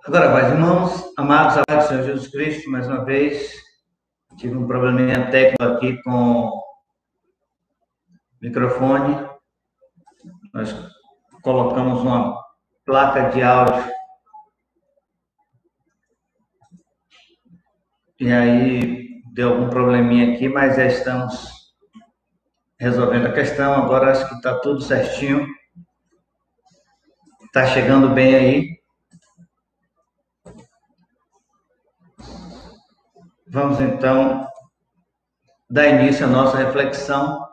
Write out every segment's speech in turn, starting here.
Agora, pais, irmãos, amados, amados do Senhor Jesus Cristo, mais uma vez, tive um probleminha técnico aqui com o microfone. Nós colocamos uma placa de áudio e aí deu algum probleminha aqui, mas já estamos resolvendo a questão. Agora acho que está tudo certinho. Está chegando bem aí. Vamos então dar início à nossa reflexão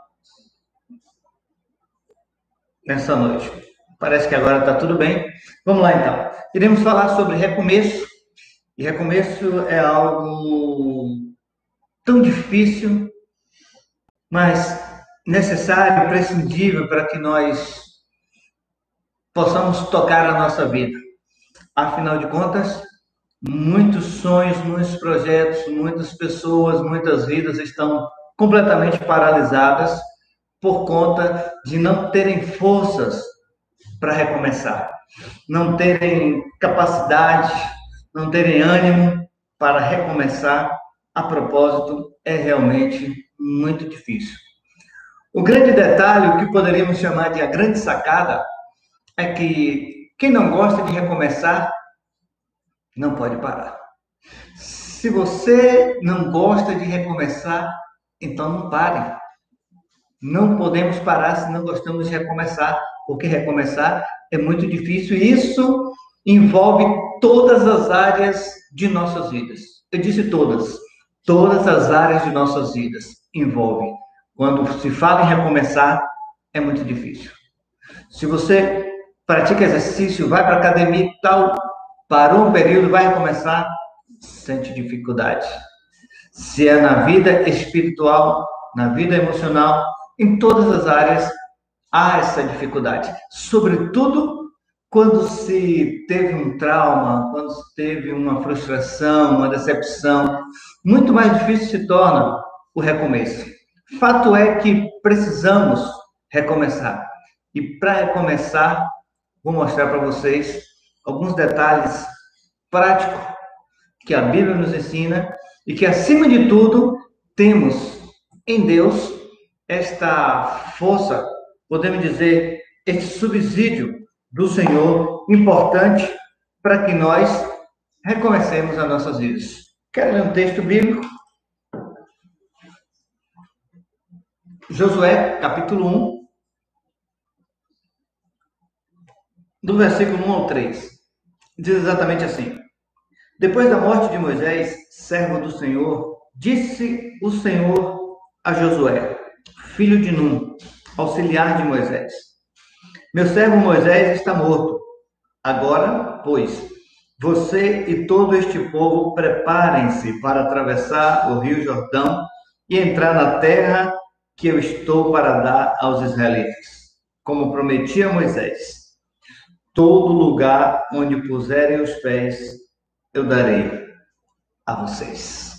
nessa noite. Parece que agora está tudo bem. Vamos lá então. Iremos falar sobre recomeço. E recomeço é algo tão difícil, mas necessário, prescindível para que nós possamos tocar a nossa vida. Afinal de contas, muitos sonhos, muitos projetos, muitas pessoas, muitas vidas estão completamente paralisadas por conta de não terem forças para recomeçar, não terem capacidade, não terem ânimo para recomeçar. A propósito, é realmente muito difícil. O grande detalhe, o que poderíamos chamar de a grande sacada, é que quem não gosta de recomeçar não pode parar. Se você não gosta de recomeçar, então não pare. Não podemos parar se não gostamos de recomeçar, porque recomeçar é muito difícil e isso envolve todas as áreas de nossas vidas. Eu disse todas. Todas as áreas de nossas vidas envolvem. Quando se fala em recomeçar, é muito difícil. Se você pratica exercício, vai para a academia e tal, parou um período, vai recomeçar, sente dificuldade. Se é na vida espiritual, na vida emocional, em todas as áreas, há essa dificuldade. Sobretudo quando se teve um trauma, quando se teve uma frustração, uma decepção, muito mais difícil se torna o recomeço. Fato é que precisamos recomeçar. E para recomeçar, vou mostrar para vocês alguns detalhes práticos que a Bíblia nos ensina e que, acima de tudo, temos em Deus esta força, podemos dizer, este subsídio do Senhor importante para que nós recomecemos as nossas vidas. Quero ler um texto bíblico. Josué, capítulo 1, do versículo 1 ao 3. Diz exatamente assim: Depois da morte de Moisés, servo do Senhor, disse o Senhor a Josué, filho de Num, auxiliar de Moisés: Meu servo Moisés está morto. Agora, pois, você e todo este povo preparem-se para atravessar o rio Jordão e entrar na terra que eu estou para dar aos israelitas, como prometi a Moisés. Todo lugar onde puserem os pés, eu darei a vocês.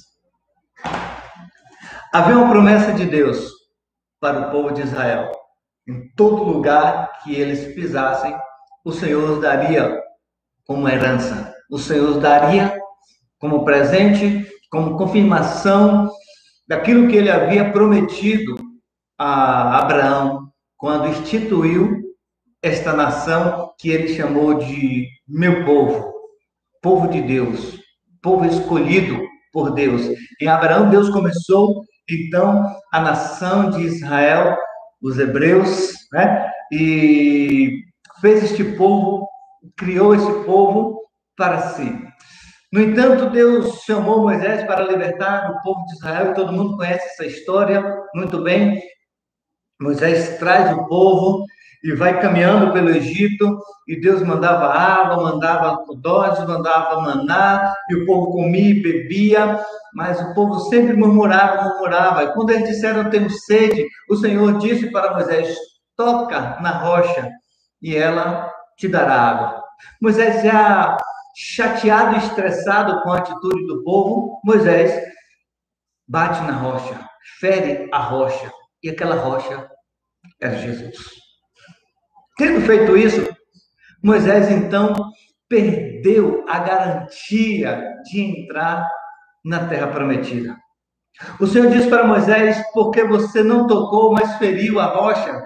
Havia uma promessa de Deus para o povo de Israel. Em todo lugar que eles pisassem, o Senhor os daria como herança. O Senhor os daria como presente, como confirmação daquilo que ele havia prometido a Abraão quando instituiu esta nação que ele chamou de meu povo, povo de Deus, povo escolhido por Deus. Em Abraão, Deus começou, então, a nação de Israel, os hebreus, né? E fez este povo, criou esse povo para si. No entanto, Deus chamou Moisés para libertar o povo de Israel, e todo mundo conhece essa história muito bem. Moisés traz o povo e vai caminhando pelo Egito, e Deus mandava água, mandava doses, mandava maná, e o povo comia e bebia, mas o povo sempre murmurava. E quando eles disseram, temos sede, o Senhor disse para Moisés, toca na rocha, e ela te dará água. Moisés, já chateado e estressado com a atitude do povo, Moisés bate na rocha, fere a rocha, e aquela rocha era Jesus. Tendo feito isso, Moisés então perdeu a garantia de entrar na terra prometida. O Senhor disse para Moisés: porque você não tocou, mas feriu a rocha,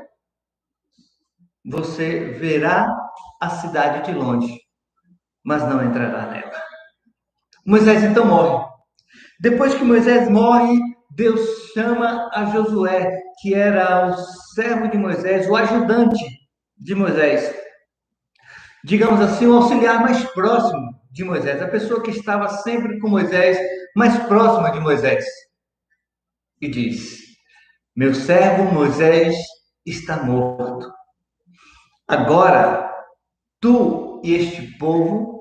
você verá a cidade de longe, mas não entrará nela. Moisés então morre. Depois que Moisés morre, Deus chama a Josué, que era o servo de Moisés, o ajudante de Moisés, digamos assim, o auxiliar mais próximo de Moisés, a pessoa que estava sempre com Moisés, mais próxima de Moisés, e diz: meu servo Moisés está morto. Agora, tu e este povo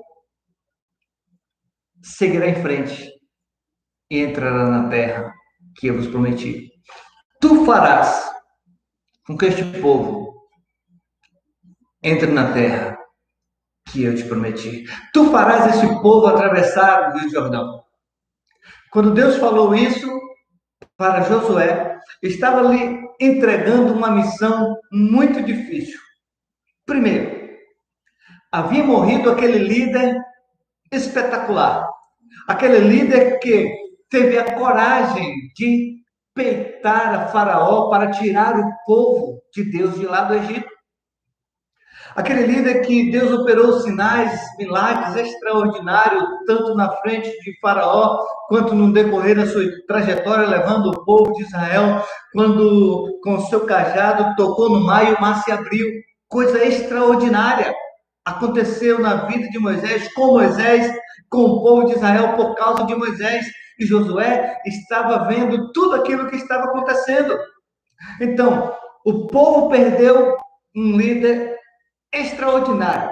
seguirá em frente e entrará na terra que eu vos prometi. Tu farás com que este povo entre na terra que eu te prometi. Tu farás este povo atravessar o Rio Jordão. Quando Deus falou isso para Josué, estava lhe entregando uma missão muito difícil. Primeiro, havia morrido aquele líder espetacular, aquele líder que teve a coragem de peitar a Faraó para tirar o povo de Deus de lá do Egito. Aquele líder que Deus operou sinais, milagres extraordinários, tanto na frente de Faraó, quanto no decorrer da sua trajetória, levando o povo de Israel, quando com o seu cajado tocou no mar e o mar se abriu. Coisa extraordinária aconteceu na vida de Moisés, com o povo de Israel, por causa de Moisés. E Josué estava vendo tudo aquilo que estava acontecendo. Então, o povo perdeu um líder extraordinário.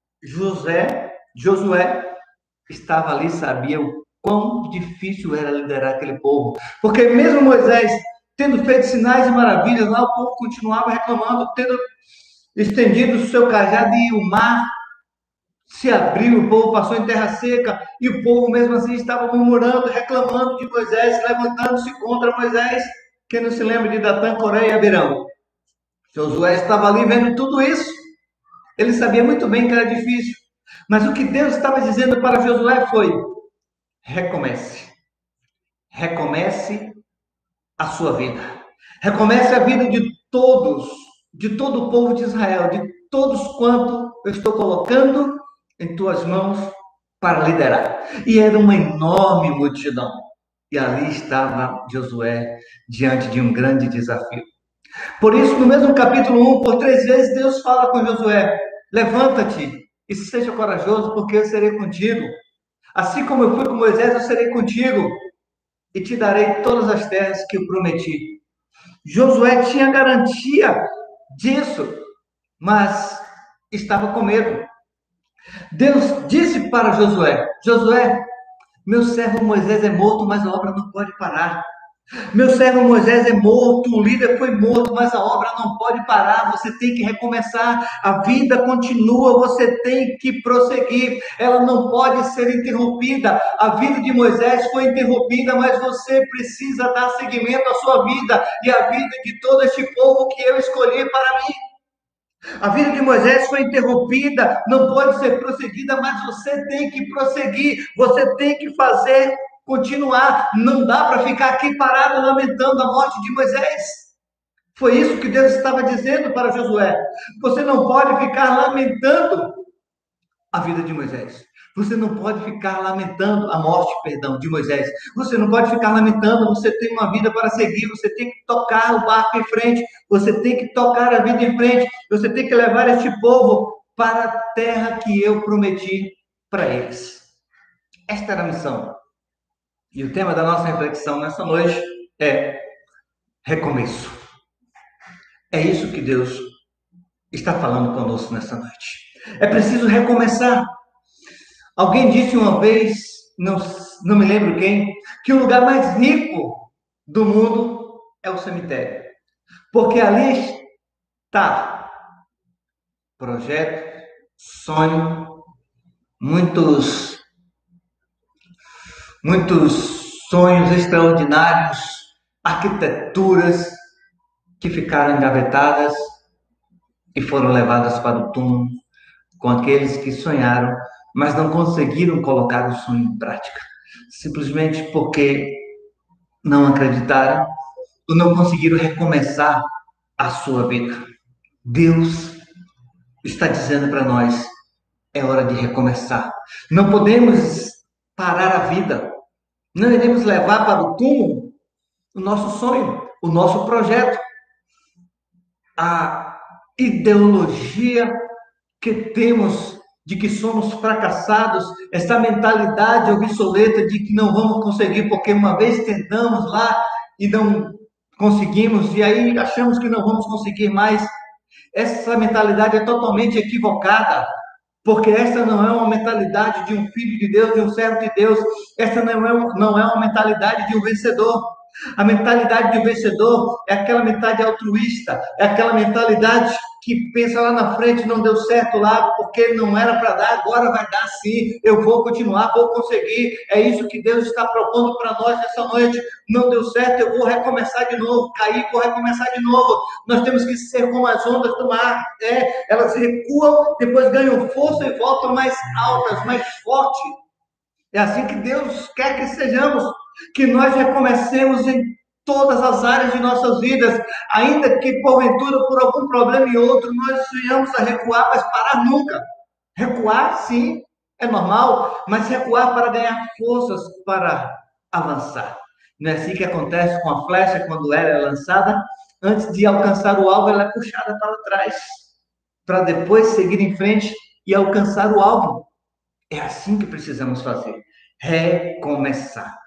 Josué estava ali, sabia o quão difícil era liderar aquele povo. Porque mesmo Moisés tendo feito sinais e maravilhas, lá o povo continuava reclamando, tendo estendido o seu cajado e o mar se abriu, o povo passou em terra seca, e o povo mesmo assim estava murmurando, reclamando de Moisés, levantando-se contra Moisés. Quem não se lembra de Datã, Coré e Abirão? Josué estava ali vendo tudo isso. Ele sabia muito bem que era difícil. Mas o que Deus estava dizendo para Josué foi: recomece. Recomece a sua vida. Recomece a vida de todos, de todo o povo de Israel, de todos quanto eu estou colocando em tuas mãos para liderar. E era uma enorme multidão. E ali estava Josué diante de um grande desafio. Por isso, no mesmo capítulo 1, por 3 vezes, Deus fala com Josué: levanta-te e seja corajoso, porque eu serei contigo. Assim como eu fui com Moisés, eu serei contigo e te darei todas as terras que eu prometi. Josué tinha garantia disso, mas estava com medo. Deus disse para Josué: Josué, meu servo Moisés é morto, mas a obra não pode parar. Meu servo Moisés é morto, o líder foi morto, mas a obra não pode parar, você tem que recomeçar, a vida continua, você tem que prosseguir, ela não pode ser interrompida. A vida de Moisés foi interrompida, mas você precisa dar seguimento à sua vida e à vida de todo este povo que eu escolhi para mim. A vida de Moisés foi interrompida, não pode ser prosseguida, mas você tem que prosseguir, você tem que fazer continuar. Não dá para ficar aqui parado lamentando a morte de Moisés. Foi isso que Deus estava dizendo para Josué. Você não pode ficar lamentando a vida de Moisés. Você não pode ficar lamentando a morte, de Moisés. Você não pode ficar lamentando, você tem uma vida para seguir, você tem que tocar o barco em frente, você tem que tocar a vida em frente, você tem que levar este povo para a terra que eu prometi para eles. Esta era a missão. E o tema da nossa reflexão nessa noite é recomeço. É isso que Deus está falando conosco nessa noite. É preciso recomeçar. Alguém disse uma vez, não me lembro quem, que o lugar mais rico do mundo é o cemitério. Porque ali está projeto, sonho, muitos sonhos extraordinários, arquiteturas que ficaram engavetadas e foram levadas para o túmulo com aqueles que sonharam, mas não conseguiram colocar o sonho em prática, simplesmente porque não acreditaram ou não conseguiram recomeçar a sua vida. Deus está dizendo para nós: é hora de recomeçar. Não podemos parar a vida. Não iremos levar para o túmulo o nosso sonho, o nosso projeto, a ideologia que temos de que somos fracassados, essa mentalidade obsoleta de que não vamos conseguir porque uma vez tentamos lá e não conseguimos, e aí achamos que não vamos conseguir mais. Essa mentalidade é totalmente equivocada, porque essa não é uma mentalidade de um filho de Deus, de um servo de Deus. Essa não é uma mentalidade de um vencedor. A mentalidade de um vencedor é aquela mentalidade altruísta, é aquela mentalidade que pensa lá na frente, não deu certo lá, porque não era para dar, agora vai dar sim, eu vou continuar, vou conseguir. É isso que Deus está propondo para nós nessa noite. Não deu certo, eu vou recomeçar de novo, cair, vou recomeçar de novo. Nós temos que ser como as ondas do mar, elas recuam, depois ganham força e voltam mais altas, mais fortes. É assim que Deus quer que sejamos, que nós recomecemos em todas as áreas de nossas vidas, ainda que porventura por algum problema e outro nós venhamos a recuar, mas parar nunca. Recuar, sim, é normal, mas recuar para ganhar forças para avançar. Não é assim que acontece com a flecha quando ela é lançada? Antes de alcançar o alvo, ela é puxada para trás, para depois seguir em frente e alcançar o alvo. É assim que precisamos fazer. Recomeçar.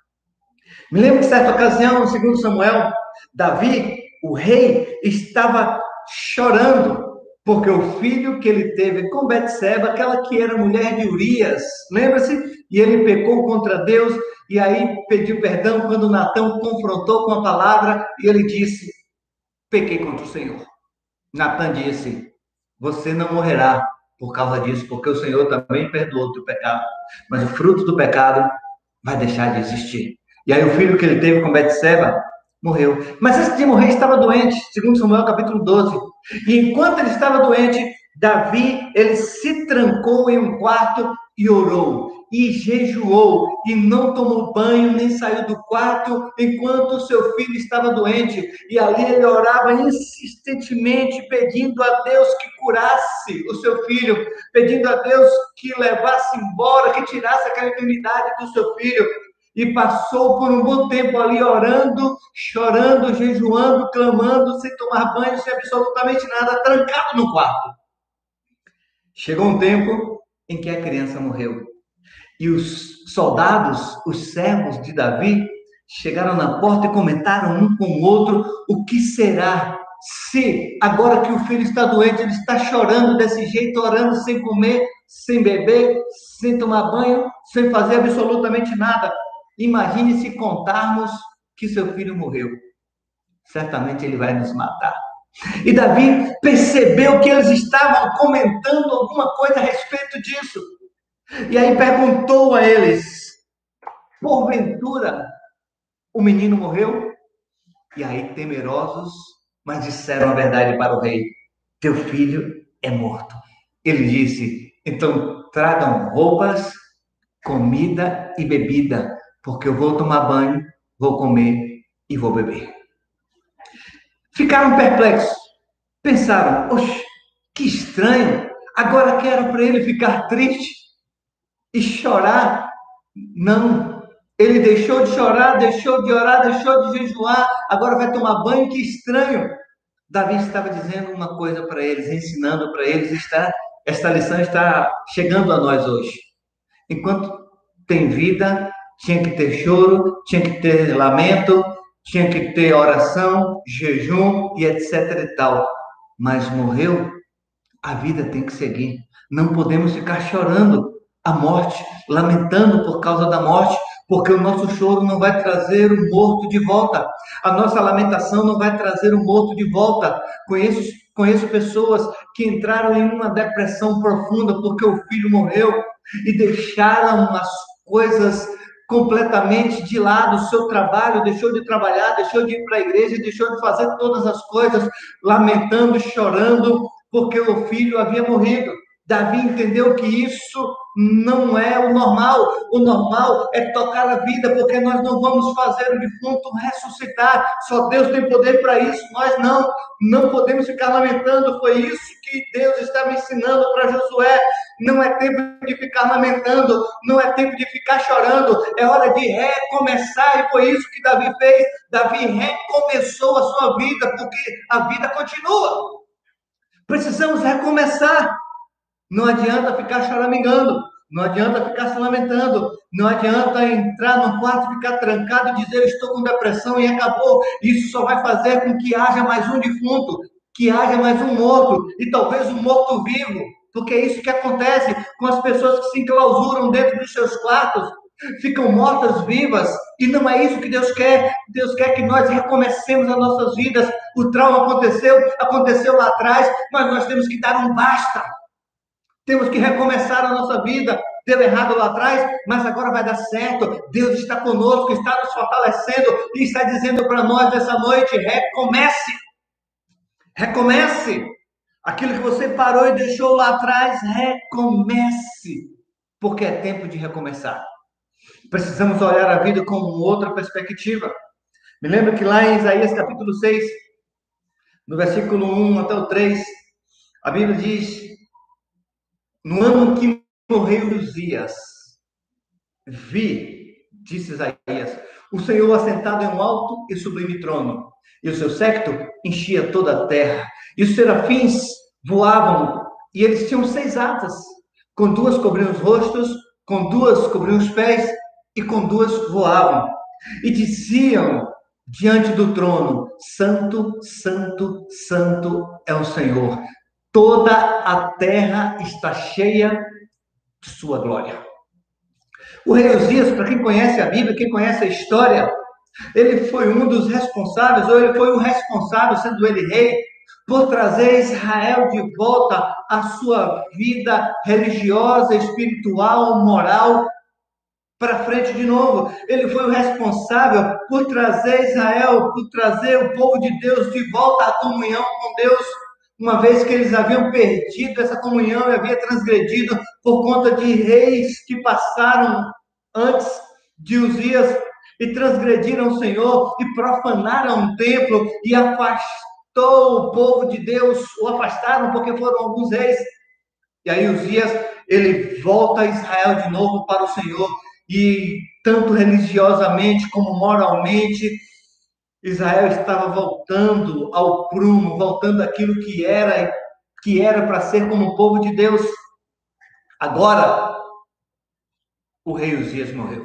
Me lembro que certa ocasião, segundo Samuel, Davi, o rei, estava chorando porque o filho que ele teve com Betseba, aquela que era mulher de Urias, lembra-se? E ele pecou contra Deus e aí pediu perdão quando Natã confrontou com a palavra e ele disse: pequei contra o Senhor. Natã disse: você não morrerá por causa disso, porque o Senhor também perdoou o teu pecado, mas o fruto do pecado vai deixar de existir. E aí o filho que ele teve com Betseba morreu. Mas antes de morrer estava doente, segundo Samuel capítulo 12. E enquanto ele estava doente, Davi, ele se trancou em um quarto e orou. E jejuou, e não tomou banho, nem saiu do quarto, enquanto o seu filho estava doente. E ali ele orava insistentemente, pedindo a Deus que curasse o seu filho, pedindo a Deus que levasse embora, que tirasse aquela enfermidade do seu filho. E passou por um bom tempo ali orando, chorando, jejuando, clamando, sem tomar banho, sem absolutamente nada, trancado no quarto. Chegou um tempo em que a criança morreu. E os soldados, os servos de Davi, chegaram na porta e comentaram um com o outro: o que será se, agora que o filho está doente, ele está chorando desse jeito, orando sem comer, sem beber, sem tomar banho, sem fazer absolutamente nada? Imagine se contarmos que seu filho morreu. Certamente ele vai nos matar. E Davi percebeu que eles estavam comentando alguma coisa a respeito disso. E aí perguntou a eles: porventura o menino morreu? E aí, temerosos, mas disseram a verdade para o rei: teu filho é morto. Ele disse: então tragam roupas, comida e bebida, porque eu vou tomar banho, vou comer e vou beber. Ficaram perplexos, pensaram: oxe, que estranho, agora que era para ele ficar triste e chorar. Não, ele deixou de chorar, deixou de orar, deixou de jejuar, agora vai tomar banho, que estranho. Davi estava dizendo uma coisa para eles, ensinando para eles, esta lição está chegando a nós hoje. Enquanto tem vida, tinha que ter choro, tinha que ter lamento, tinha que ter oração, jejum e etc e tal. Mas morreu, a vida tem que seguir. Não podemos ficar chorando a morte, lamentando por causa da morte, porque o nosso choro não vai trazer o morto de volta. A nossa lamentação não vai trazer o morto de volta. Conheço pessoas que entraram em uma depressão profunda porque o filho morreu e deixaram as coisas completamente de lado, o seu trabalho, deixou de trabalhar, deixou de ir para a igreja, deixou de fazer todas as coisas, lamentando, chorando, porque o filho havia morrido. Davi entendeu que isso não é o normal. O normal é tocar a vida, porque nós não vamos fazer o defunto ressuscitar. Só Deus tem poder para isso. Nós não podemos ficar lamentando. Foi isso que Deus está me ensinando para Josué. Não é tempo de ficar lamentando, não é tempo de ficar chorando, é hora de recomeçar, e foi isso que Davi fez. Davi recomeçou a sua vida, porque a vida continua. Precisamos recomeçar. Não adianta ficar choramingando, não adianta ficar se lamentando, não adianta entrar no quarto, ficar trancado e dizer estou com depressão e acabou. Isso só vai fazer com que haja mais um defunto, que haja mais um morto, e talvez um morto vivo, porque é isso que acontece com as pessoas que se enclausuram dentro dos seus quartos, ficam mortas vivas, e não é isso que Deus quer. Deus quer que nós recomecemos as nossas vidas. O trauma aconteceu lá atrás, mas nós temos que dar um basta. Temos que recomeçar a nossa vida. Deu errado lá atrás, mas agora vai dar certo. Deus está conosco, está nos fortalecendo e está dizendo para nós nessa noite: recomece. Recomece. Aquilo que você parou e deixou lá atrás, recomece. Porque é tempo de recomeçar. Precisamos olhar a vida com outra perspectiva. Me lembro que lá em Isaías capítulo 6, no versículo 1 até o 3, a Bíblia diz: no ano que morreu Uzias, vi, disse Isaías, o Senhor assentado em um alto e sublime trono, e o seu séquito enchia toda a terra, e os serafins voavam, e eles tinham 6 asas, com 2 cobriam os rostos, com 2 cobriam os pés, e com 2 voavam, e diziam diante do trono: Santo, Santo, Santo é o Senhor. Toda a terra está cheia de sua glória. O rei Uzias, para quem conhece a Bíblia, quem conhece a história, ele foi um dos responsáveis, ou ele foi o responsável, sendo ele rei, por trazer Israel de volta à sua vida religiosa, espiritual, moral, para frente de novo. Ele foi o responsável por trazer Israel, por trazer o povo de Deus de volta à comunhão com Deus, uma vez que eles haviam perdido essa comunhão e haviam transgredido por conta de reis que passaram antes de Uzias e transgrediram o Senhor e profanaram o templo e afastou o povo de Deus, o afastaram porque foram alguns reis. E aí Uzias, ele volta a Israel de novo para o Senhor, e tanto religiosamente como moralmente, Israel estava voltando ao prumo, voltando àquilo que era para ser como o povo de Deus. Agora, o rei Uzias morreu.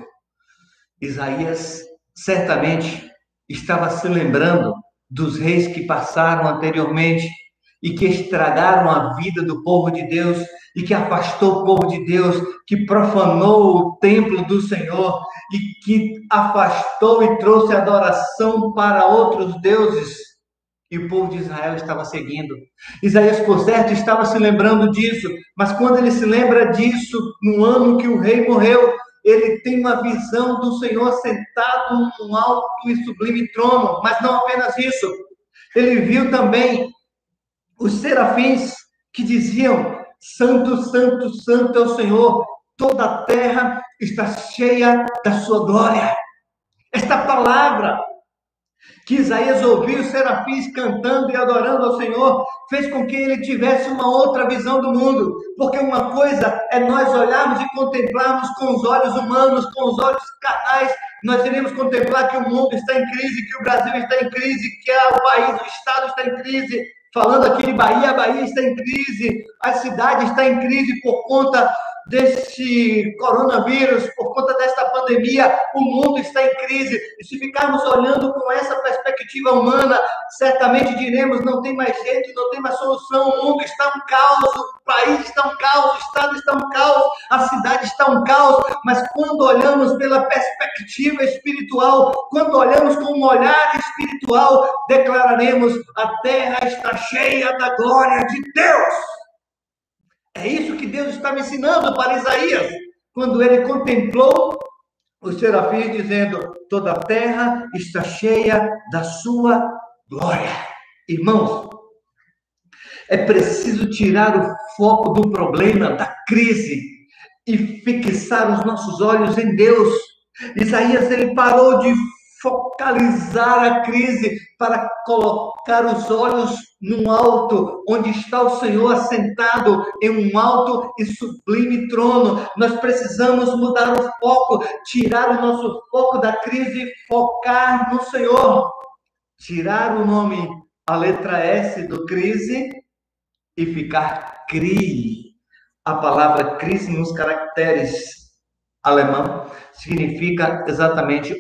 Isaías certamente estava se lembrando dos reis que passaram anteriormente e que estragaram a vida do povo de Deus e que afastou o povo de Deus, que profanou o templo do Senhor e que afastou e trouxe adoração para outros deuses. E o povo de Israel estava seguindo. Isaías, por certo, estava se lembrando disso, mas quando ele se lembra disso, no ano que o rei morreu, ele tem uma visão do Senhor sentado num alto e sublime trono, mas não apenas isso. Ele viu também os serafins que diziam: Santo, Santo, Santo é o Senhor, toda a terra está cheia da sua glória. Esta palavra que Isaías ouviu os serafins cantando e adorando ao Senhor, fez com que ele tivesse uma outra visão do mundo, porque uma coisa é nós olharmos e contemplarmos com os olhos humanos, com os olhos carnais, nós iremos contemplar que o mundo está em crise, que o Brasil está em crise, que o país, o Estado está em crise. Falando aqui de Bahia, a Bahia está em crise, a cidade está em crise por conta deste coronavírus, por conta desta pandemia, o mundo está em crise. E se ficarmos olhando com essa perspectiva humana, certamente diremos: não tem mais jeito, não tem mais solução, o mundo está um caos, o país está um caos, o Estado está um caos, a cidade está um caos. Mas quando olhamos pela perspectiva espiritual, quando olhamos com um olhar espiritual, declararemos: a terra está cheia da glória de Deus. É isso que Deus está me ensinando para Isaías, quando ele contemplou os serafins dizendo: toda a terra está cheia da sua glória. Irmãos, É preciso tirar o foco do problema, da crise, e fixar os nossos olhos em Deus. Isaías, ele parou de focalizar a crise para colocar os olhos no alto, onde está o Senhor assentado em um alto e sublime trono. Nós precisamos mudar o foco, tirar o nosso foco da crise e focar no Senhor. Tirar o nome, a letra S do crise e ficar CRI. A palavra crise nos caracteres alemão significa exatamente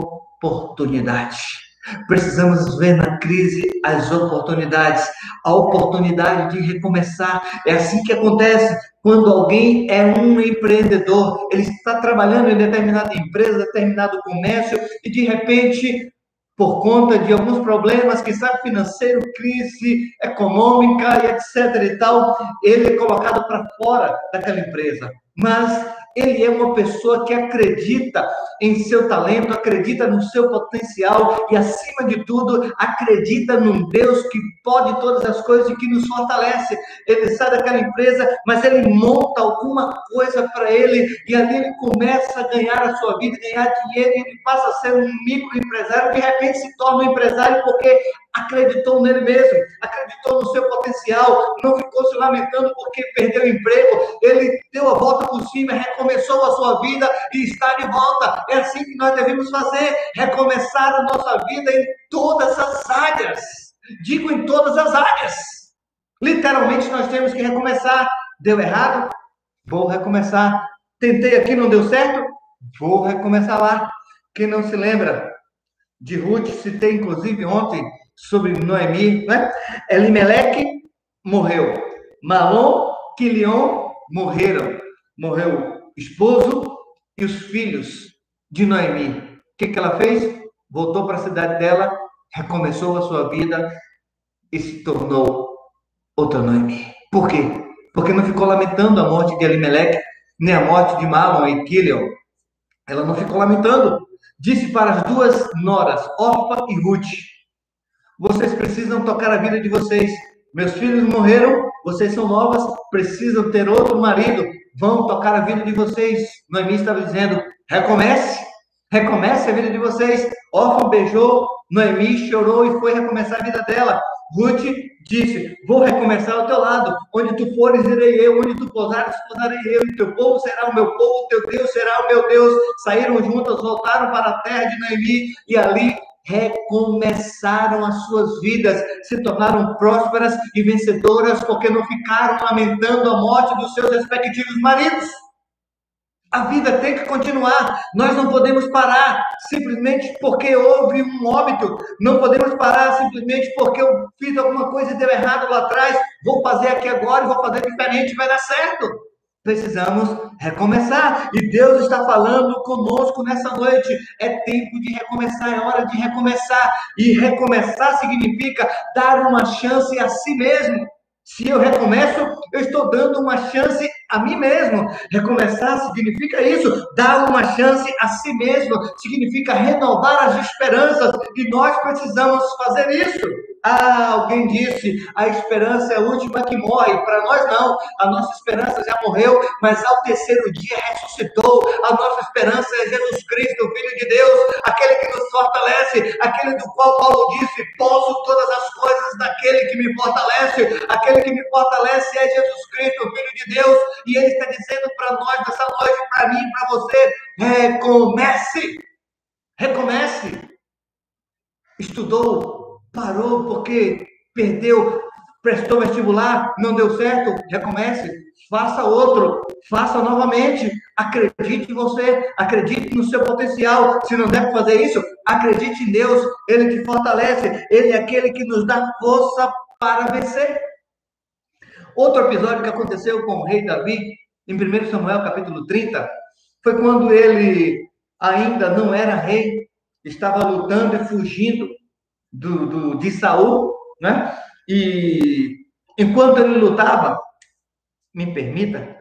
oportunidade. Precisamos ver na crise as oportunidades, a oportunidade de recomeçar. É assim que acontece quando alguém é um empreendedor. Ele está trabalhando em determinada empresa, determinado comércio, e de repente, por conta de alguns problemas, que sabe, financeiro, crise econômica e etc e tal, ele é colocado para fora daquela empresa. Mas ele é uma pessoa que acredita em seu talento, acredita no seu potencial e, acima de tudo, acredita num Deus que pode todas as coisas e que nos fortalece. Ele sai daquela empresa, mas ele monta alguma coisa para ele e ali ele começa a ganhar a sua vida, ganhar dinheiro, e ele passa a ser um microempresário, de repente se torna um empresário porque acreditou nele mesmo, acreditou no seu potencial, não ficou se lamentando porque perdeu o emprego, ele deu a volta por cima, recomeçou a sua vida e está de volta. É assim que nós devemos fazer, recomeçar a nossa vida em todas as áreas. Digo em todas as áreas. Literalmente nós temos que recomeçar. Deu errado? Vou recomeçar. Tentei aqui, não deu certo? Vou recomeçar lá. Quem não se lembra de Ruth, citei inclusive ontem sobre Noemi, né? Elimeleque morreu. Malom, Quilion morreram. Morreu o esposo e os filhos de Noemi. O que ela fez? Voltou para a cidade dela, recomeçou a sua vida e se tornou outra Noemi. Por quê? Porque não ficou lamentando a morte de Elimeleque, nem a morte de Malom e Quilion. Ela não ficou lamentando. Disse para as duas noras, Orfa e Ruth: vocês precisam tocar a vida de vocês. Meus filhos morreram, vocês são novas, precisam ter outro marido, vão tocar a vida de vocês. Noemi estava dizendo: recomece, recomece a vida de vocês. Orfa beijou Noemi, chorou e foi recomeçar a vida dela. Ruth disse: vou recomeçar ao teu lado, onde tu fores, irei eu, onde tu pousares, pousarei eu, e teu povo será o meu povo, teu Deus será o meu Deus. Saíram juntas, voltaram para a terra de Noemi, e ali recomeçaram as suas vidas, se tornaram prósperas e vencedoras, porque não ficaram lamentando a morte dos seus respectivos maridos. A vida tem que continuar. Nós não podemos parar simplesmente porque houve um óbito. Não podemos parar simplesmente porque eu fiz alguma coisa e deu errado lá atrás. Vou fazer aqui agora e vou fazer diferente, vai dar certo. Precisamos recomeçar. E Deus está falando conosco nessa noite. É tempo de recomeçar, é hora de recomeçar. E recomeçar significa dar uma chance a si mesmo. Se eu recomeço, eu estou dando uma chance a mim mesmo. Recomeçar significa isso, dar uma chance a si mesmo, significa renovar as esperanças, e nós precisamos fazer isso. Alguém disse, a esperança é a última que morre. Para nós não, a nossa esperança já morreu, mas ao terceiro dia ressuscitou. A nossa esperança é Jesus Cristo, o Filho de Deus, aquele que nos fortalece, aquele do qual Paulo disse: posso todas as coisas naquele que me fortalece. Aquele que me fortalece é Jesus Cristo, o Filho de Deus, e ele está dizendo para nós nessa noite, para mim e para você: recomece, recomece. Estudou, parou porque perdeu, prestou vestibular, não deu certo, recomece, faça outro, faça novamente, acredite em você, acredite no seu potencial. Se não deve fazer isso, acredite em Deus, Ele que fortalece, Ele é aquele que nos dá força para vencer. Outro episódio que aconteceu com o rei Davi, em 1 Samuel capítulo 30, foi quando ele ainda não era rei, estava lutando e fugindo de Saul, né? E enquanto ele lutava, me permita,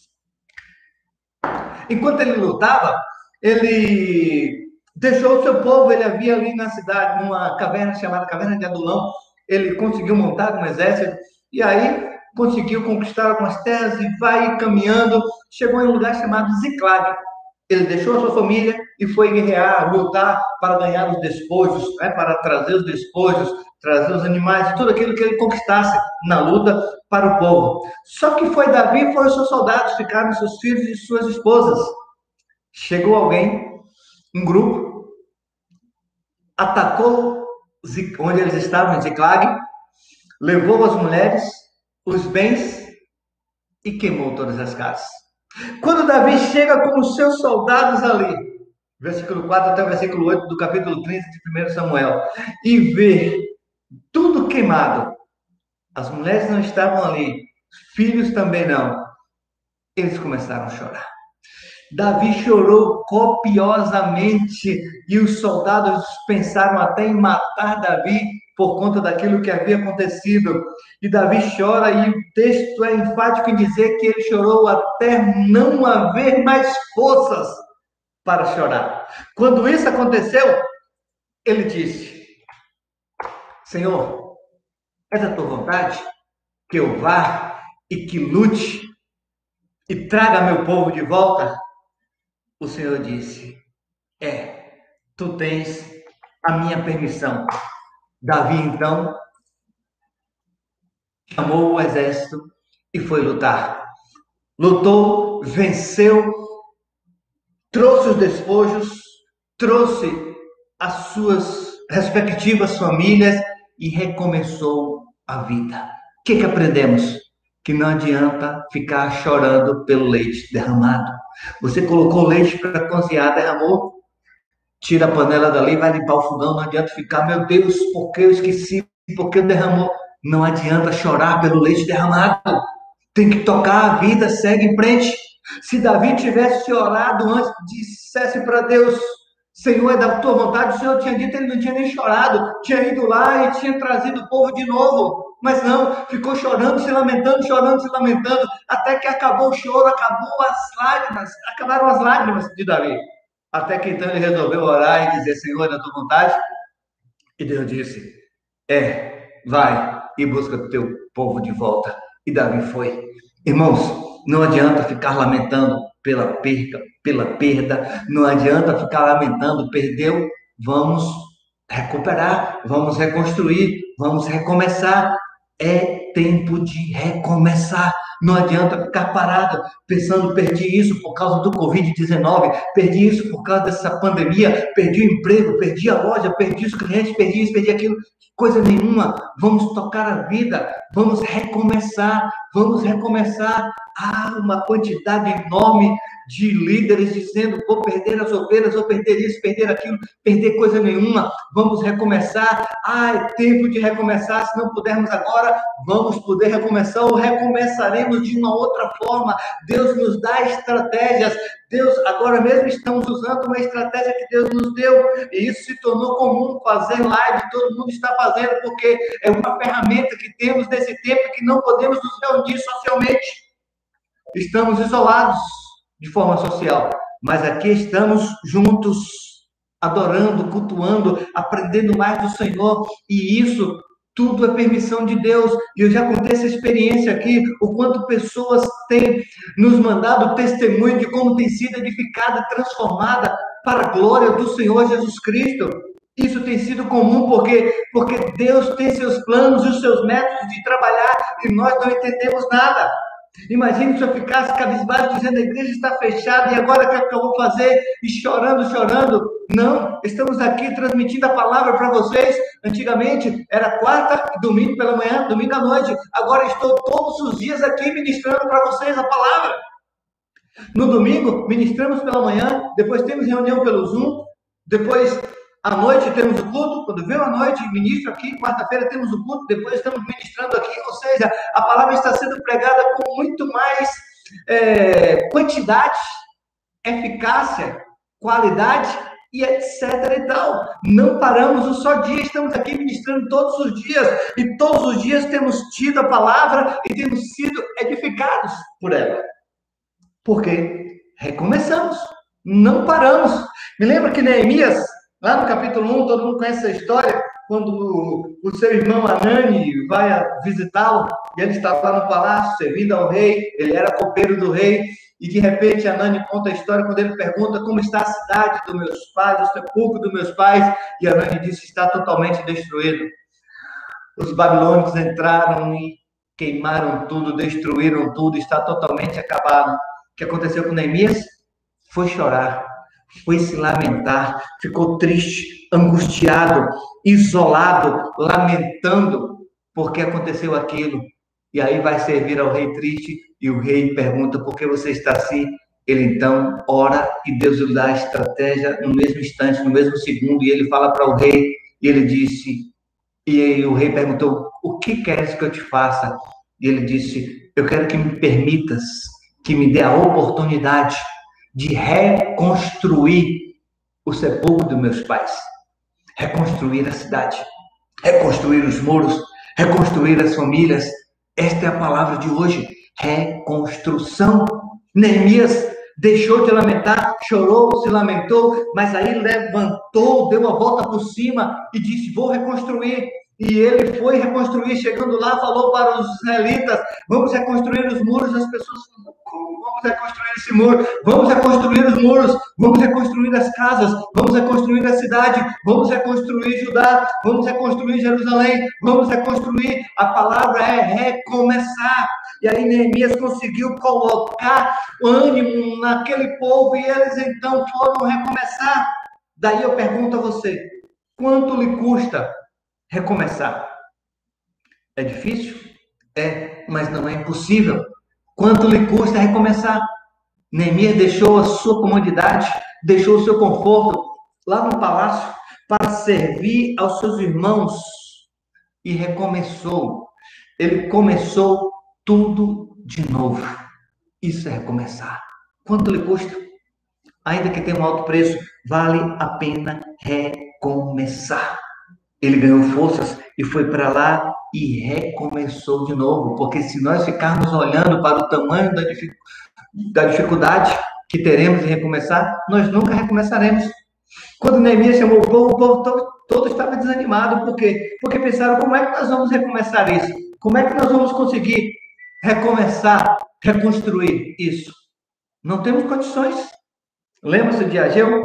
enquanto ele lutava, ele deixou o seu povo. Ele havia ali na cidade, numa caverna chamada Caverna de Adulão, ele conseguiu montar um exército, E aí conseguiu conquistar algumas terras e vai caminhando, chegou em um lugar chamado Ziclag. Ele deixou a sua família e foi guerrear, lutar para ganhar os despojos, né, para trazer os despojos, trazer os animais, tudo aquilo que ele conquistasse na luta para o povo. Só que foi Davi e foram os seus soldados, ficaram seus filhos e suas esposas. Chegou alguém, um grupo, atacou onde eles estavam, em Ziclag, levou as mulheres, os bens e queimou todas as casas. Quando Davi chega com os seus soldados ali, versículo 4 até o versículo 8 do capítulo 30 de 1 Samuel, e vê tudo queimado, as mulheres não estavam ali, filhos também não, eles começaram a chorar. Davi chorou copiosamente e os soldados pensaram até em matar Davi por conta daquilo que havia acontecido. E Davi chora e o texto é enfático em dizer que ele chorou até não haver mais forças para chorar. Quando isso aconteceu, ele disse: Senhor, é da tua vontade que eu vá e que lute e traga meu povo de volta? O Senhor disse: tu tens a minha permissão. Davi, então, chamou o exército e foi lutar. Lutou, venceu, trouxe os despojos, trouxe as suas respectivas famílias e recomeçou a vida. O que aprendemos? Que não adianta ficar chorando pelo leite derramado. Você colocou leite para cozinhar, derramou, tira a panela dali, vai limpar o fogão, não adianta ficar, meu Deus, porque eu esqueci, porque derramou. Não adianta chorar pelo leite derramado. Tem que tocar a vida, segue em frente. Se Davi tivesse orado antes, dissesse para Deus: Senhor, é da tua vontade, o Senhor tinha dito, ele não tinha nem chorado, tinha ido lá e tinha trazido o povo de novo. Mas não, ficou chorando, se lamentando, até que acabou o choro, acabaram as lágrimas de Davi. Até que então ele resolveu orar e dizer: Senhor, é da tua vontade? E Deus disse: vai e busca o teu povo de volta. E Davi foi. Irmãos, não adianta ficar lamentando pela perda, não adianta ficar lamentando, perdeu, vamos recuperar, vamos reconstruir, vamos recomeçar. É tempo de recomeçar. Não adianta ficar parado pensando: perdi isso por causa do Covid-19, perdi isso por causa dessa pandemia, perdi o emprego, perdi a loja, perdi os clientes, perdi isso, perdi aquilo. Coisa nenhuma. Vamos tocar a vida, vamos recomeçar, Há uma quantidade enorme de líderes dizendo: vou perder as ovelhas, vou perder isso, perder aquilo, perder coisa nenhuma, vamos recomeçar. É tempo de recomeçar. Se não pudermos agora, vamos poder recomeçar ou recomeçaremos de uma outra forma. Deus nos dá estratégias. Deus, agora mesmo estamos usando uma estratégia que Deus nos deu, e isso se tornou comum, fazer live, todo mundo está fazendo, porque é uma ferramenta que temos nesse tempo que não podemos nos reunir socialmente. Estamos isolados de forma social, mas aqui estamos juntos, adorando, cultuando, aprendendo mais do Senhor, e isso tudo é permissão de Deus. E eu já contei essa experiência aqui, o quanto pessoas têm nos mandado testemunho de como tem sido edificada, transformada para a glória do Senhor Jesus Cristo. Isso tem sido comum porque Deus tem seus planos e os seus métodos de trabalhar e nós não entendemos nada. Imagine se eu ficasse cabisbaixo dizendo: a igreja está fechada e agora o que eu vou fazer? E chorando. Não, estamos aqui transmitindo a palavra para vocês. Antigamente era quarta, domingo pela manhã, domingo à noite. Agora estou todos os dias aqui ministrando para vocês a palavra. No domingo, ministramos pela manhã, depois temos reunião pelo Zoom, depois à noite temos o culto, quando veio à noite, ministro aqui, quarta-feira temos o culto, depois estamos ministrando aqui, ou seja, a palavra está sendo pregada com muito mais quantidade, eficácia, qualidade e etc e tal. Não paramos um só dia, estamos aqui ministrando todos os dias, e todos os dias temos tido a palavra e temos sido edificados por ela. Porque recomeçamos, não paramos. Me lembro que Neemias, lá no capítulo 1, todo mundo conhece essa história, quando o seu irmão Anani vai visitá-lo, e ele está lá no palácio, servindo ao rei, ele era copeiro do rei, e de repente Anani conta a história quando ele pergunta como está a cidade dos meus pais, o sepulcro dos meus pais, e Anani disse: está totalmente destruído. Os babilônicos entraram e queimaram tudo, destruíram tudo, está totalmente acabado. O que aconteceu com Neemias? Foi chorar, foi se lamentar, ficou triste, angustiado, isolado, lamentando porque aconteceu aquilo. E aí vai servir ao rei triste, e o rei pergunta: por que você está assim? Ele então ora e Deus lhe dá a estratégia no mesmo instante, no mesmo segundo, e ele fala para o rei, e ele disse, e o rei perguntou: o que queres que eu te faça? E ele disse: eu quero que me permitas, que me dê a oportunidade de reconstruir o sepulcro dos meus pais, reconstruir a cidade, reconstruir os muros, reconstruir as famílias. Esta é a palavra de hoje: reconstrução. Neemias deixou de lamentar, chorou, se lamentou, mas aí levantou, deu a volta por cima e disse: vou reconstruir. E ele foi reconstruir, chegando lá, falou para os israelitas: vamos reconstruir os muros. As pessoas falaram: como vamos reconstruir esse muro? Vamos reconstruir os muros, vamos reconstruir as casas, vamos reconstruir a cidade, vamos reconstruir Judá, vamos reconstruir Jerusalém, vamos reconstruir. A palavra é recomeçar. E aí Neemias conseguiu colocar ânimo naquele povo e eles então foram recomeçar. Daí eu pergunto a você: quanto lhe custa recomeçar? É difícil? É, mas não é impossível. Quanto lhe custa recomeçar? Neemias deixou a sua comodidade, deixou o seu conforto lá no palácio para servir aos seus irmãos e recomeçou. Ele começou tudo de novo. Isso é recomeçar. Quanto lhe custa? Ainda que tenha um alto preço, vale a pena recomeçar. Ele ganhou forças e foi para lá e recomeçou de novo, porque se nós ficarmos olhando para o tamanho da dificuldade que teremos em recomeçar, nós nunca recomeçaremos. Quando Neemias chamou o povo todo estava desanimado. Por quê? Porque pensaram: como é que nós vamos recomeçar isso? Como é que nós vamos conseguir recomeçar, reconstruir isso? Não temos condições. Lembra-se de Ageu?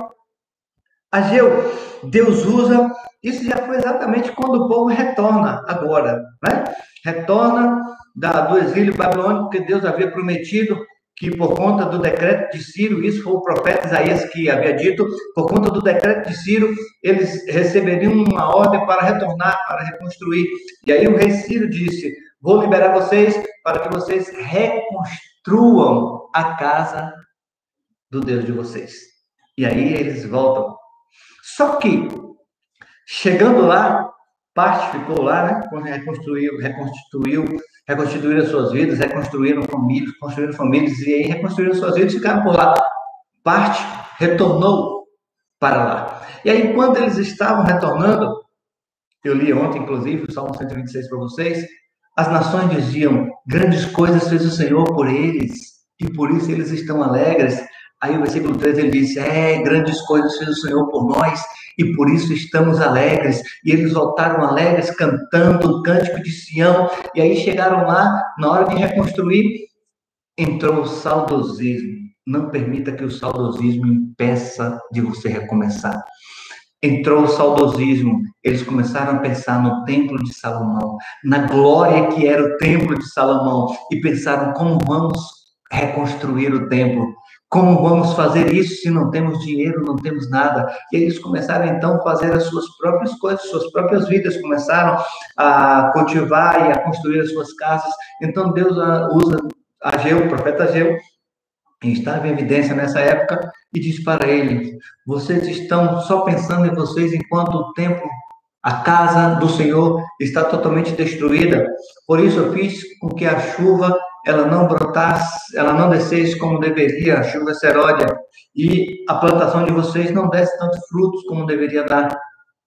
Ageu, Deus usa. Isso já foi exatamente quando o povo retorna agora, né? Retorna do exílio babilônico, que Deus havia prometido que por conta do decreto de Ciro, isso foi o profeta Isaías que havia dito, por conta do decreto de Ciro, eles receberiam uma ordem para retornar, para reconstruir. E aí o rei Ciro disse: vou liberar vocês para que vocês reconstruam a casa do Deus de vocês. E aí eles voltam. Só que, chegando lá, parte ficou lá, né? Reconstruíram as suas vidas, reconstruíram famílias, e aí reconstruíram suas vidas e ficaram por lá. Parte retornou para lá. E aí, quando eles estavam retornando, eu li ontem, inclusive, o Salmo 126 para vocês, as nações diziam: grandes coisas fez o Senhor por eles, e por isso eles estão alegres. Aí o versículo 3 ele diz: grandes coisas fez o Senhor por nós, e por isso estamos alegres. E eles voltaram alegres, cantando o cântico de Sião. E aí chegaram lá, na hora de reconstruir, entrou o saudosismo. Não permita que o saudosismo impeça de você recomeçar. Entrou o saudosismo, eles começaram a pensar no templo de Salomão, na glória que era o templo de Salomão, e pensaram: como vamos reconstruir o templo? Como vamos fazer isso se não temos dinheiro, não temos nada? E eles começaram então a fazer as suas próprias coisas, suas próprias vidas, começaram a cultivar e a construir as suas casas. Então Deus usa Ageu, o profeta Ageu, que estava em evidência nessa época, e diz para eles: vocês estão só pensando em vocês enquanto o templo, a casa do Senhor está totalmente destruída. Por isso eu fiz com que a chuva ela não brotasse, ela não descesse como deveria, a chuva seródia, e a plantação de vocês não desse tantos frutos como deveria dar.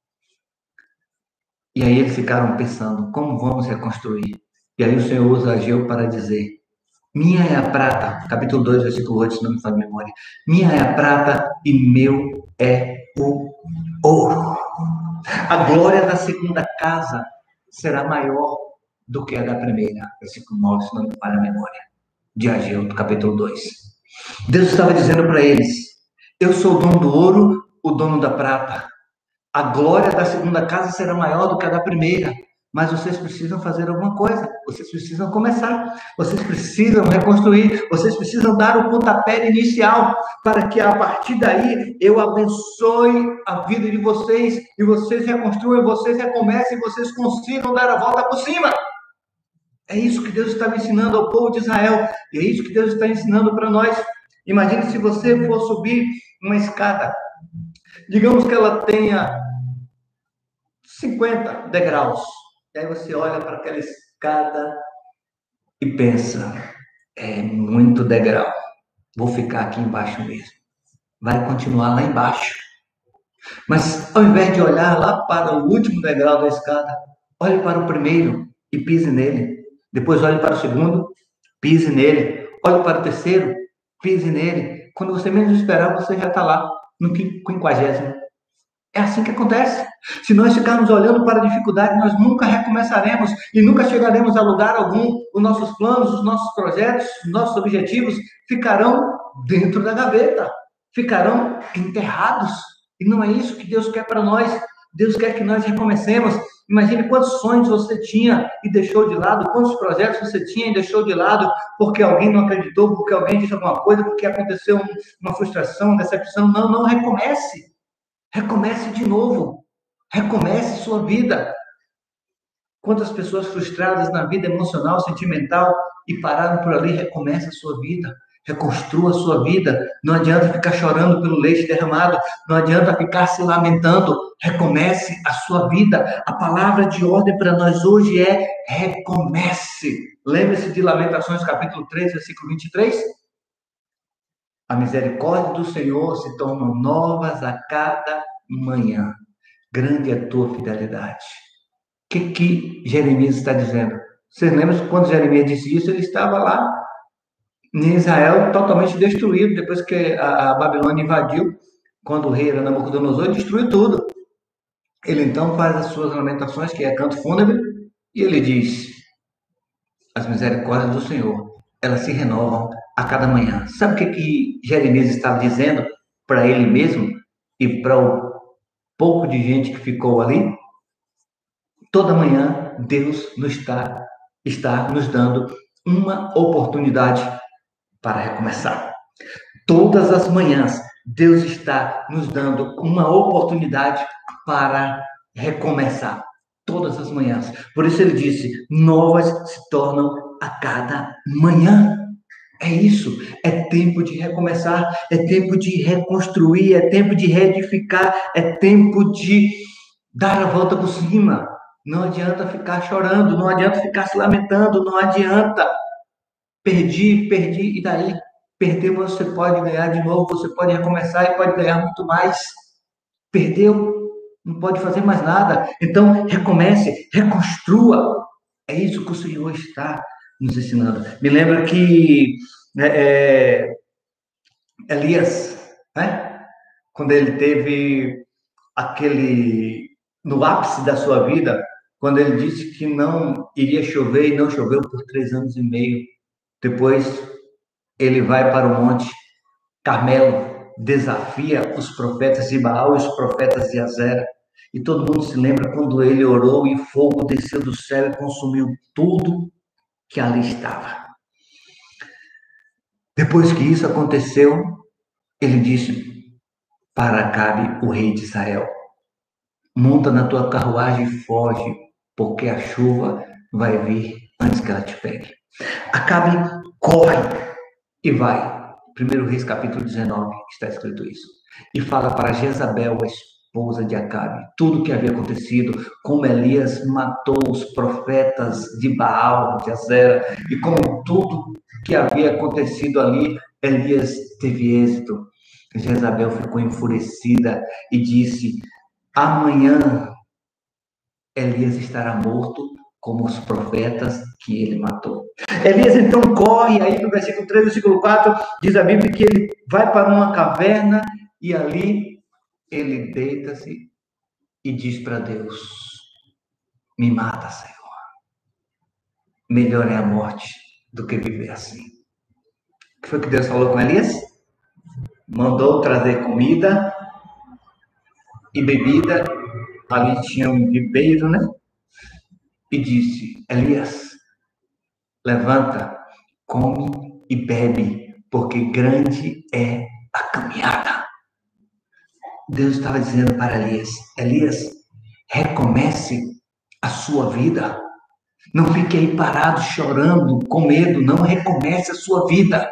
E aí eles ficaram pensando: como vamos reconstruir? E aí o Senhor usa Ageu para dizer: minha é a prata, capítulo 2, versículo 8, se não me falha a memória. Minha é a prata e meu é o ouro. A glória da segunda casa será maior do que a da primeira. Versículo 9, se não me falha a memória. De Ageu, do capítulo 2. Deus estava dizendo para eles: eu sou o dono do ouro, o dono da prata. A glória da segunda casa será maior do que a da primeira. Mas vocês precisam fazer alguma coisa. Vocês precisam começar. Vocês precisam reconstruir. Vocês precisam dar o pontapé inicial para que a partir daí eu abençoe a vida de vocês e vocês reconstruam, vocês recomecem e vocês consigam dar a volta por cima. É isso que Deus estava ensinando ao povo de Israel. E é isso que Deus está ensinando para nós. Imagine se você for subir uma escada. Digamos que ela tenha 50 degraus. E aí você olha para aquela escada e pensa: é muito degrau. Vou ficar aqui embaixo mesmo. Vai continuar lá embaixo. Mas ao invés de olhar lá para o último degrau da escada, olhe para o primeiro e pise nele. Depois olhe para o segundo, pise nele. Olhe para o terceiro, pise nele. Quando você menos esperar, você já está lá no 50º. É assim que acontece. Se nós ficarmos olhando para a dificuldade, nós nunca recomeçaremos e nunca chegaremos a lugar algum. Os nossos planos, os nossos projetos, os nossos objetivos ficarão dentro da gaveta, ficarão enterrados. E não é isso que Deus quer para nós. Deus quer que nós recomecemos. Imagine quantos sonhos você tinha e deixou de lado, quantos projetos você tinha e deixou de lado, porque alguém não acreditou, porque alguém disse alguma coisa, porque aconteceu uma frustração, uma decepção. Não recomece. Recomece de novo. Recomece sua vida. Quantas pessoas frustradas na vida emocional, sentimental e pararam por ali? Recomece a sua vida. Reconstrua a sua vida. Não adianta ficar chorando pelo leite derramado. Não adianta ficar se lamentando. Recomece a sua vida. A palavra de ordem para nós hoje é recomece. Lembre-se de Lamentações capítulo 3, versículo 23. A misericórdia do Senhor se tornam novas a cada manhã. Grande é a tua fidelidade. O que Jeremias está dizendo? Vocês lembram que quando Jeremias disse isso, ele estava lá em Israel totalmente destruído, depois que a Babilônia invadiu, quando o rei era Nabucodonosor, destruiu tudo. Ele então faz as suas lamentações, que é canto fúnebre, e ele diz: as misericórdias do Senhor, elas se renovam a cada manhã. Sabe o que Jeremias estava dizendo para ele mesmo e para o pouco de gente que ficou ali? Toda manhã Deus está nos dando uma oportunidade para recomeçar. Todas as manhãs Deus está nos dando uma oportunidade para recomeçar. Todas as manhãs. Por isso ele disse: novas se tornam a cada manhã. É isso, é tempo de recomeçar, é tempo de reconstruir, é tempo de reedificar, é tempo de dar a volta por cima. Não adianta ficar chorando, não adianta ficar se lamentando, não adianta. Perdi, e daí? Perder, você pode ganhar de novo, você pode recomeçar e pode ganhar muito mais. Perdeu, não pode fazer mais nada. Então, recomece, reconstrua. É isso que o Senhor está nos ensinando. Me lembra que Elias, né? Quando ele teve no ápice da sua vida, quando ele disse que não iria chover e não choveu por 3 anos e meio. Depois ele vai para o Monte Carmelo, desafia os profetas de Baal e os profetas de Azera. E todo mundo se lembra quando ele orou e fogo desceu do céu e consumiu tudo que ali estava. Depois que isso aconteceu, ele disse para Acabe, o rei de Israel: monta na tua carruagem e foge, porque a chuva vai vir antes que ela te pegue. Acabe corre e vai. 1 Reis capítulo 19, está escrito isso. E fala para Jezabel, a esposa de Acabe, tudo o que havia acontecido, como Elias matou os profetas de Baal, de Azera, e como tudo que havia acontecido ali, Elias teve êxito. Jezabel ficou enfurecida e disse: amanhã Elias estará morto como os profetas que ele matou. Elias então corre, aí no versículo 3, versículo 4, diz a Bíblia que ele vai para uma caverna e ali ele deita-se e diz para Deus: me mata, Senhor. Melhor é a morte do que viver assim. O que foi que Deus falou com Elias? Mandou trazer comida e bebida. Ali tinha um viveiro, né? E disse: Elias, levanta, come e bebe, porque grande é a caminhada. Deus estava dizendo para Elias: Elias, recomece a sua vida. Não fique aí parado, chorando, com medo. Não, recomece a sua vida.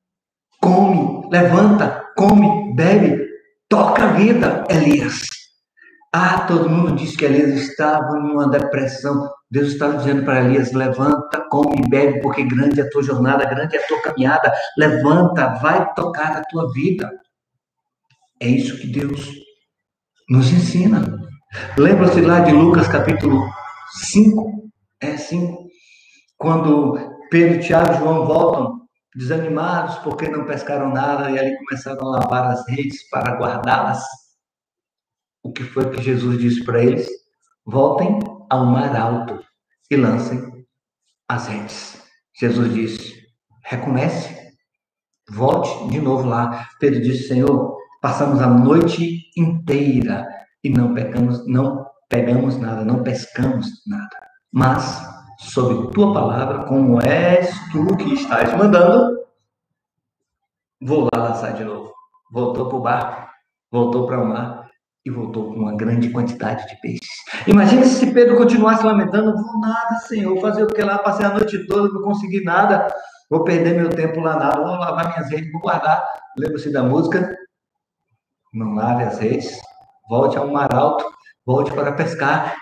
Come, levanta, come, bebe. Toca a vida, Elias. Todo mundo disse que Elias estava numa depressão. Deus estava dizendo para Elias: levanta, come e bebe, porque grande é a tua jornada, grande é a tua caminhada. Levanta, vai tocar a tua vida. É isso que Deus nos ensina. Lembra-se lá de Lucas capítulo 5? 5. Quando Pedro, Tiago e João voltam desanimados porque não pescaram nada e ali começaram a lavar as redes para guardá-las. O que foi que Jesus disse para eles? Voltem ao mar alto e lancem as redes. Jesus disse: recomece, volte de novo lá. Pedro disse: Senhor, passamos a noite inteira e não pegamos nada, não pescamos nada. Mas, sob tua palavra, como és tu que estás mandando, vou lá lançar de novo. Voltou para o barco, voltou para o mar e voltou com uma grande quantidade de peixes. Imagina se Pedro continuasse lamentando: não vou nada, Senhor, fazer o que lá, passei a noite toda, não consegui nada, vou perder meu tempo lá nada, vou lavar minhas redes, vou guardar. Lembra-se da música? Não lave as redes, volte ao mar alto, volte para pescar,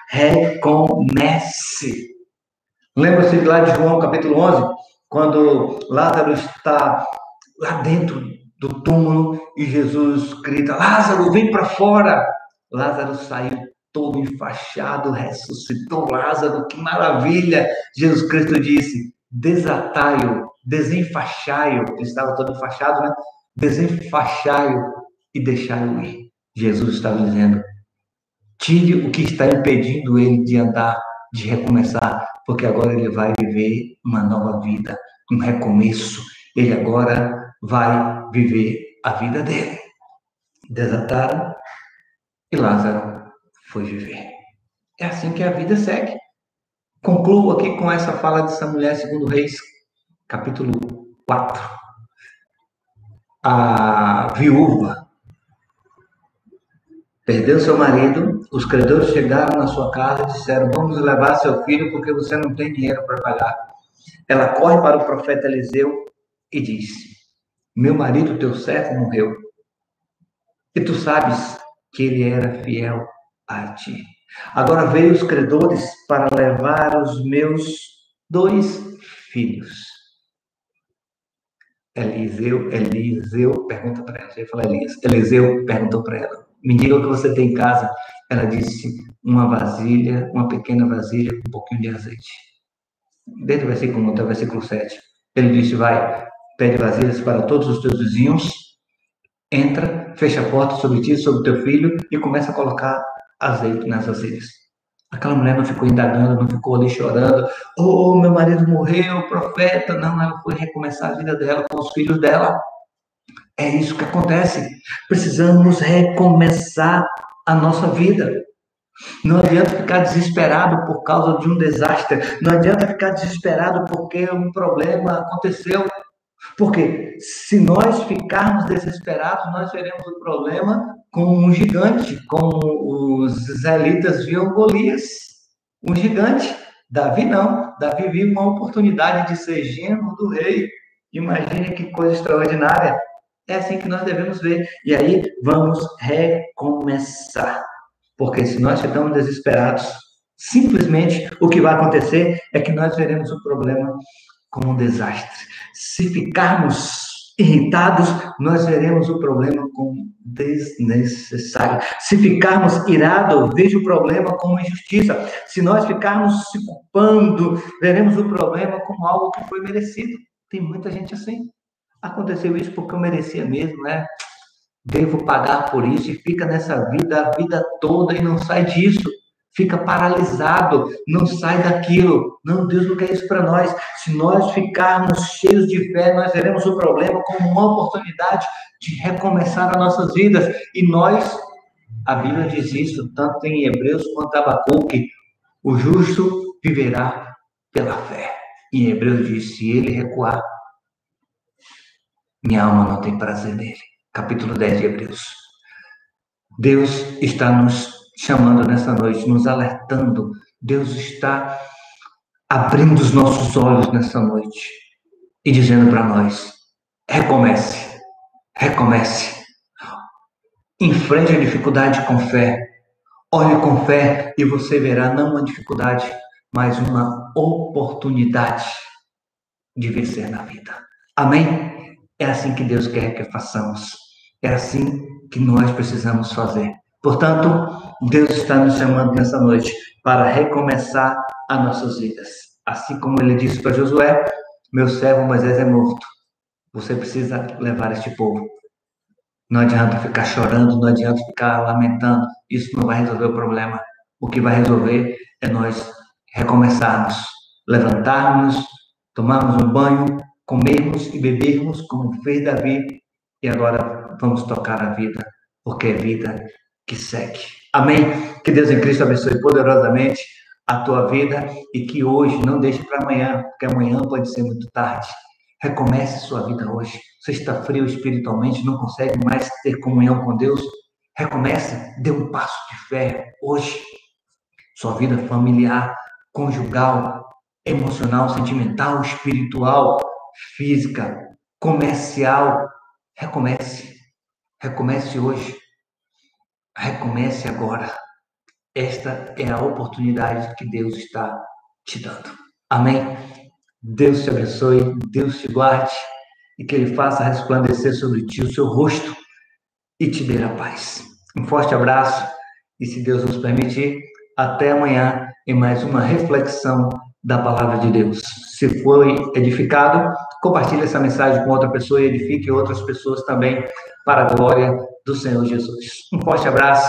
recomece. Lembra-se lá de João capítulo 11, quando Lázaro está lá dentro do túmulo e Jesus grita: Lázaro, vem para fora. Lázaro saiu todo enfaixado, ressuscitou Lázaro, que maravilha. Jesus Cristo disse: desatai-o, desenfaixai-o. Ele estava todo enfaixado, né? Desenfaixai-o e deixai-o ir. Jesus estava dizendo: tire o que está impedindo ele de andar, de recomeçar, porque agora ele vai viver uma nova vida, um recomeço. Ele agora vai viver a vida dele. Desataram e Lázaro foi viver. É assim que a vida segue. Concluo aqui com essa fala dessa mulher, segundo Reis, capítulo 4. A viúva perdeu seu marido, os credores chegaram na sua casa e disseram: vamos levar seu filho porque você não tem dinheiro para pagar. Ela corre para o profeta Eliseu e diz: meu marido, teu servo, morreu. E tu sabes que ele era fiel a ti. Agora veio os credores para levar os meus 2 filhos. Eliseu pergunta para ela. Eu falei Elias. Eliseu perguntou para ela: me diga o que você tem em casa. Ela disse: uma vasilha, uma pequena vasilha com um pouquinho de azeite. Desde o versículo 1 até o versículo 7. Ele disse: vai, pede vasilhas para todos os teus vizinhos, entra, fecha a porta sobre ti, sobre teu filho e começa a colocar azeite nas vasilhas. Aquela mulher não ficou indagando, não ficou ali chorando: oh, meu marido morreu, profeta. Não, ela foi recomeçar a vida dela com os filhos dela. É isso que acontece. Precisamos recomeçar a nossa vida. Não adianta ficar desesperado por causa de um desastre. Não adianta ficar desesperado porque um problema aconteceu. Porque se nós ficarmos desesperados, nós veremos o problema como um gigante, como os israelitas viam Golias, um gigante. Davi não. Davi viu uma oportunidade de ser genro do rei. Imagine que coisa extraordinária. É assim que nós devemos ver. E aí vamos recomeçar. Porque se nós ficamos desesperados, simplesmente o que vai acontecer é que nós veremos o problema como um desastre. Se ficarmos irritados, nós veremos o problema como desnecessário. Se ficarmos irados, veja o problema como injustiça. Se nós ficarmos se culpando, veremos o problema como algo que foi merecido. Tem muita gente assim. Aconteceu isso porque eu merecia mesmo, né? devo pagar por isso, e fica nessa vida a vida toda e não sai disso. Fica paralisado, não sai daquilo. Não, Deus não quer isso para nós. Se nós ficarmos cheios de fé, nós veremos o problema como uma oportunidade de recomeçar as nossas vidas. E nós, a Bíblia diz isso, tanto em Hebreus quanto em Abacuque, o justo viverá pela fé. E em Hebreus diz, se ele recuar, minha alma não tem prazer nele. Capítulo 10 de Hebreus. Deus está nos chamando nessa noite, nos alertando. Deus está abrindo os nossos olhos nessa noite e dizendo para nós, recomece, recomece. Enfrente a dificuldade com fé. Olhe com fé e você verá não uma dificuldade, mas uma oportunidade de vencer na vida. Amém? É assim que Deus quer que façamos. É assim que nós precisamos fazer. Portanto, Deus está nos chamando nessa noite para recomeçar as nossas vidas. Assim como ele disse para Josué, meu servo Moisés é morto. Você precisa levar este povo. Não adianta ficar chorando, não adianta ficar lamentando. Isso não vai resolver o problema. O que vai resolver é nós recomeçarmos, levantarmos, tomarmos um banho, comermos e bebermos como fez Davi. E agora vamos tocar a vida, porque é vida que segue. Amém? Que Deus em Cristo abençoe poderosamente a tua vida e que hoje não deixe para amanhã, porque amanhã pode ser muito tarde. Recomece sua vida hoje. Você está frio espiritualmente, não consegue mais ter comunhão com Deus? Recomece, dê um passo de fé hoje. Sua vida familiar, conjugal, emocional, sentimental, espiritual, física, comercial. Recomece. Recomece hoje. Recomece agora. Esta é a oportunidade que Deus está te dando. Amém? Deus te abençoe, Deus te guarde e que Ele faça resplandecer sobre ti o seu rosto e te dê a paz. Um forte abraço e, se Deus nos permitir, até amanhã em mais uma reflexão da Palavra de Deus. Se foi edificado, compartilhe essa mensagem com outra pessoa e edifique outras pessoas também para a glória do Senhor Jesus. Um forte abraço.